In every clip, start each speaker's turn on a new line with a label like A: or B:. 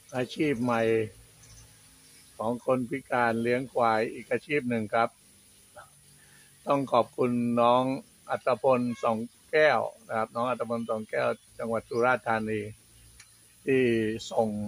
A: อาชีพใหม่ของคนพิการเลี้ยงควายอีกอาชีพหนึ่งครับต้องขอบคุณน้องอัตพลสองแก้วนะครับน้องอัตพลสองแก้วจังหวัดสุราษฎร์ธานีที่ส่ง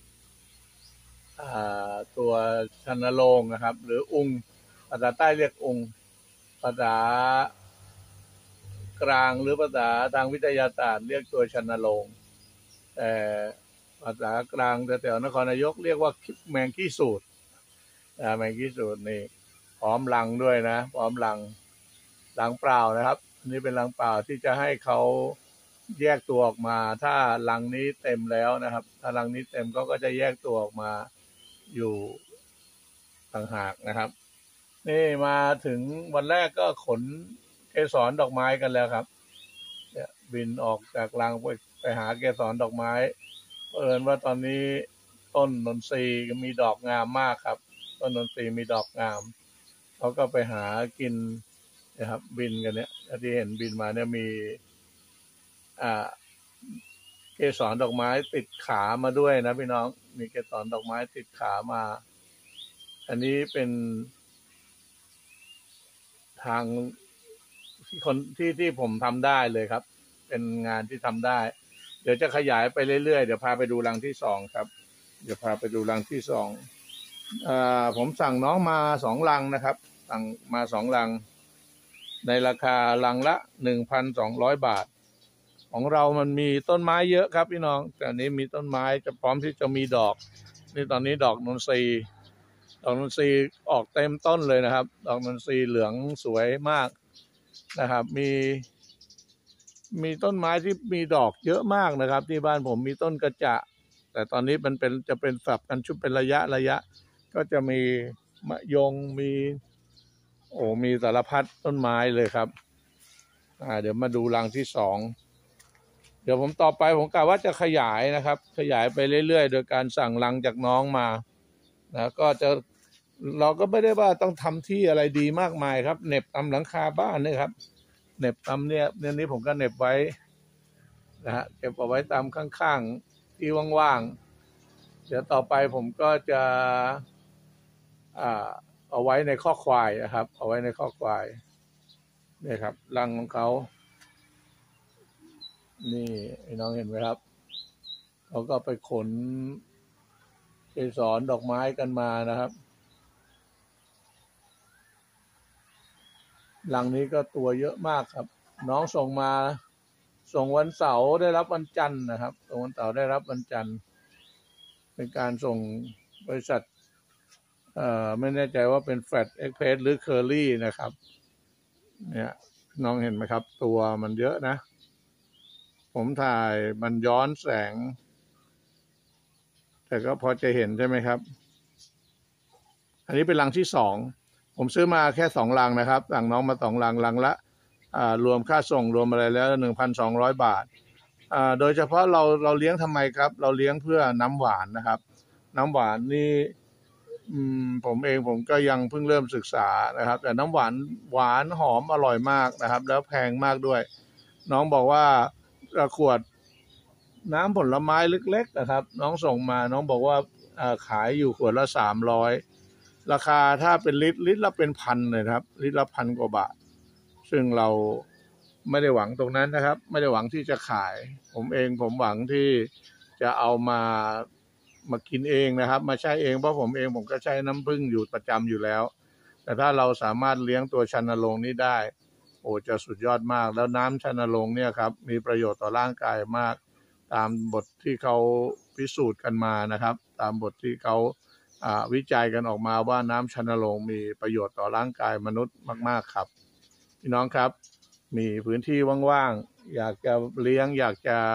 A: ตัวชันโรงนะครับหรืออุงภาษาใต้เรียกอุงภาษากลางหรือภาษาทางวิทยาศาสตร์เรียกตัวชันโรงแต่ภาษากลางแถวๆนครนายกเรียกว่าแมงขี้สูตรแมงขี้สูตรนี่พร้อมรังด้วยนะพร้อมรังเปล่านะครับอันนี้เป็นรังเปล่าที่จะให้เขาแยกตัวออกมาถ้ารังนี้เต็มแล้วนะครับถ้ารังนี้เต็มก็จะแยกตัวออกมาอยู่ต่างหากนะครับนี่มาถึงวันแรกก็ขนเกสรดอกไม้กันแล้วครับบินออกจากรังไปหาเกสรดอกไม้เผอิญว่าตอนนี้ต้นนนทรีมีดอกงามมากครับต้นนนทรีมีดอกงามเขาก็ไปหากินนะครับบินกันเนี่ยที่เห็นบินมาเนี่ยมีเกสรดอกไม้ติดขามาด้วยนะพี่น้องมีเกสรดอกไม้ติดขามาอันนี้เป็นทางที่ผมทำได้เลยครับเป็นงานที่ทำได้เดี๋ยวจะขยายไปเรื่อยๆเดี๋ยวพาไปดูรังที่สองครับเดี๋ยวพาไปดูรังที่สองผมสั่งน้องมา2 รังนะครับสั่งมา2 รังในราคารังละ 1,200 บาทของเรามันมีต้นไม้เยอะครับพี่น้องแต่นี้มีต้นไม้จะพร้อมที่จะมีดอกนี่ตอนนี้ดอกนนทรีออกเต็มต้นเลยนะครับดอกนนทรีเหลืองสวยมากนะครับมีต้นไม้ที่มีดอกเยอะมากนะครับที่บ้านผมมีต้นกระจะแต่ตอนนี้มันจะเป็นฝักกันชุบเป็นระยะก็จะมีมะยงมีสารพัดต้นไม้เลยครับเดี๋ยวมาดูรังที่สองเดี๋ยวผมต่อไปผมกะว่าจะขยายนะครับขยายไปเรื่อยๆโดยการสั่งรังจากน้องมานะก็เราก็ไม่ได้ว่าต้องทำที่อะไรดีมากมายครับเหน็บตามหลังคาบ้านนี่ครับเหน็บตามเนี่ยนี้ผมก็เหน็บไว้นะฮะเก็บเอาไว้ตามข้างๆที่ว่างๆเดี๋ยวต่อไปผมก็จะเอาไว้ในข้อควายนะครับเอาไว้ในข้อควายนี่ครับรังของเขานี่พี่น้องเห็นไหมครับเขาก็ไปขนเกสรดอกไม้กันมานะครับรังนี้ก็ตัวเยอะมากครับน้องส่งวันเสาร์ได้รับวันจันทร์นะครับส่งวันเสาร์ได้รับวันจันทร์เป็นการส่งบริษัทไม่แน่ใจว่าเป็นแฟลตเอ็กเพรสหรือเคอรี่นะครับเนี่ยน้องเห็นไหมครับตัวมันเยอะนะผมถ่ายมันย้อนแสงแต่ก็พอจะเห็นใช่ไหมครับอันนี้เป็นรังที่สองผมซื้อมาแค่2 รังนะครับสั่งน้องมา2 รังละรวมค่าส่งรวมอะไรแล้ว 1,200 บาทโดยเฉพาะเราเลี้ยงทำไมครับเราเลี้ยงเพื่อน้ำหวานนะครับน้ำหวานนี่ผมก็ยังเพิ่งเริ่มศึกษานะครับแต่น้ำหวานหอมอร่อยมากนะครับแล้วแพงมากด้วยน้องบอกว่าขวดน้ำผลไม้เล็กๆนะครับน้องส่งมาน้องบอกว่าขายอยู่ขวดละ300ราคาถ้าเป็นลิตรละเป็นพันเลยครับลิตรละ1,000 กว่าบาทซึ่งเราไม่ได้หวังตรงนั้นนะครับไม่ได้หวังที่จะขายผมหวังที่จะเอามากินเองนะครับมาใช้เองเพราะผมก็ใช้น้ำผึ้งอยู่ประจำอยู่แล้วแต่ถ้าเราสามารถเลี้ยงตัวชันโรงนี้ได้จะสุดยอดมากแล้วน้ำชันโรงเนี่ยครับมีประโยชน์ต่อร่างกายมากตามบทที่เขาพิสูจน์กันมานะครับตามบทที่เขาวิจัยกันออกมาว่าน้ำชันโรงมีประโยชน์ต่อร่างกายมนุษย์มากๆครับพี่น้องครับมีพื้นที่ว่างๆอยากจะเลี้ยงอยากจะ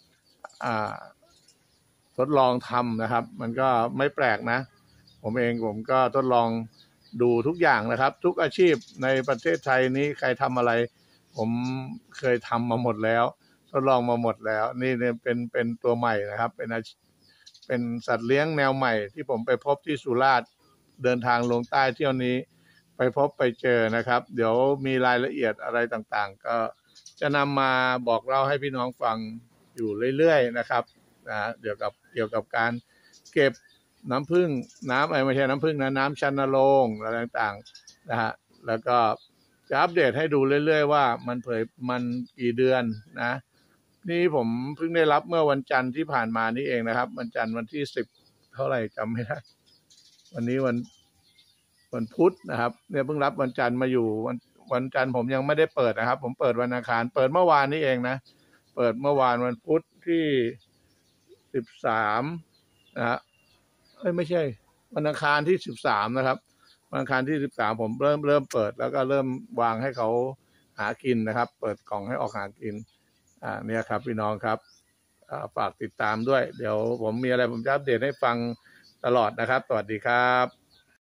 A: ทดลองทำนะครับมันก็ไม่แปลกนะผมก็ทดลองดูทุกอย่างนะครับทุกอาชีพในประเทศไทยนี้ใครทำอะไรผมเคยทำมาหมดแล้วทดลองมาหมดแล้วนี่เป็นตัวใหม่นะครับเป็นสัตว์เลี้ยงแนวใหม่ที่ผมไปพบที่สุราษฎร์เดินทางลงใต้เที่ยวนี้ไปพบไปเจอนะครับเดี๋ยวมีรายละเอียดอะไรต่างๆก็จะนำมาบอกเล่าให้พี่น้องฟังอยู่เรื่อยๆนะครับเกี่ยวกับการเก็บน้ำผึ้งไม่ใช่น้ำผึ้งนะน้ำชันโรงอะไรต่างๆนะฮะแล้วก็จะอัปเดตให้ดูเรื่อยๆว่ามันกี่เดือนนะนี่ผมเพิ่งได้รับเมื่อวันจันทร์ที่ผ่านมานี่เองนะครับวันจันทร์วันที่10เท่าไหร่จำไม่ได้วันนี้วันพุธนะครับเนี่ยเพิ่งรับวันจันทร์มาอยู่วันจันทร์ผมยังไม่ได้เปิดนะครับผมเปิดวันอังคารเปิดเมื่อวานนี้เองนะเปิดเมื่อวานวันพุธที่13นะฮะไม่ใช่วันอังคารที่13นะครับวันอังคารที่13ผมเริ่มเปิดแล้วก็เริ่มวางให้เขาหากินนะครับเปิดกล่องให้ออกหากินเนี่ยครับพี่น้องครับฝากติดตามด้วยเดี๋ยวผมมีอะไรผมจะอัปเดตให้ฟังตลอดนะครับสวัสดีครับ